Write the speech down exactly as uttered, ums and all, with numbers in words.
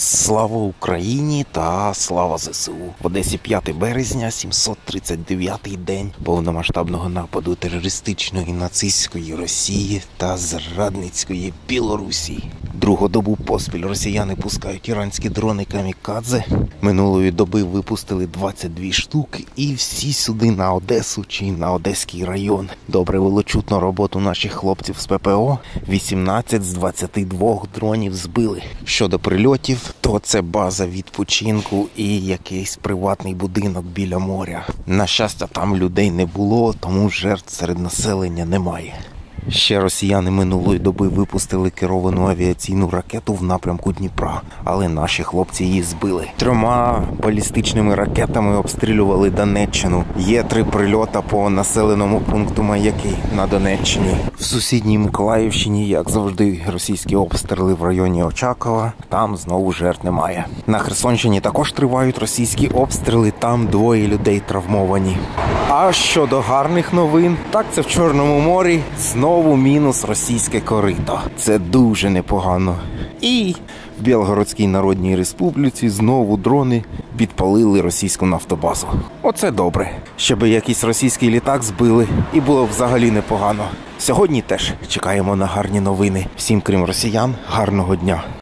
Слава Україні та слава ЗСУ. В Одесі п'яте березня, сімсот тридцять дев'ятий день повномасштабного нападу терористичної нацистської Росії та зрадницької Білорусі. Другу добу поспіль росіяни пускають іранські дрони камікадзе. Минулої доби випустили двадцять дві штуки і всі сюди на Одесу чи на Одеський район. Добре було чутно роботу наших хлопців з ППО. вісімнадцять з двадцяти двох дронів збили. Щодо прильотів, то це база відпочинку і якийсь приватний будинок біля моря. На щастя, там людей не було, тому жертв серед населення немає. Ще росіяни минулої доби випустили керовану авіаційну ракету в напрямку Дніпра, але наші хлопці її збили. Трьома балістичними ракетами обстрілювали Донеччину. Є три прильота по населеному пункту Маяки на Донеччині. В сусідній Миколаївщині, як завжди, російські обстріли в районі Очакова. Там знову жертв немає. На Херсонщині також тривають російські обстріли, там двоє людей травмовані. А щодо гарних новин, так це в Чорному морі знову мінус російське корито. Це дуже непогано. І в Білгородській Народній Республіці знову дрони підпалили російську нафтобазу. Оце добре. Щоб якийсь російський літак збили, і було взагалі непогано. Сьогодні теж чекаємо на гарні новини. Всім, крім росіян, гарного дня.